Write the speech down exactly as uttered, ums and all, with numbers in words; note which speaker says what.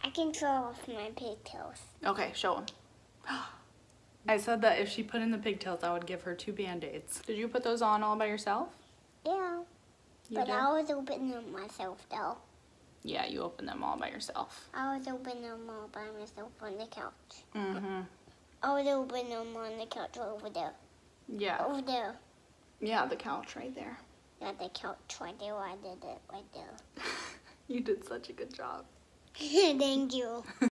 Speaker 1: I can show off my pigtails.
Speaker 2: Okay, show them. I said that if she put in the pigtails, I would give her two Band-Aids. Did you put those on all by yourself?
Speaker 1: Yeah.
Speaker 2: You
Speaker 1: but
Speaker 2: did?
Speaker 1: I was opening them myself, though.
Speaker 2: Yeah, you opened them all by yourself.
Speaker 1: I was opening them all by myself on the couch.
Speaker 2: Mm-hmm.
Speaker 1: I was opening them on the couch over there.
Speaker 2: Yeah.
Speaker 1: Over there.
Speaker 2: Yeah, the couch right there.
Speaker 1: Yeah, the couch right there. I did it right there.
Speaker 2: You did such a good job.
Speaker 1: Thank you.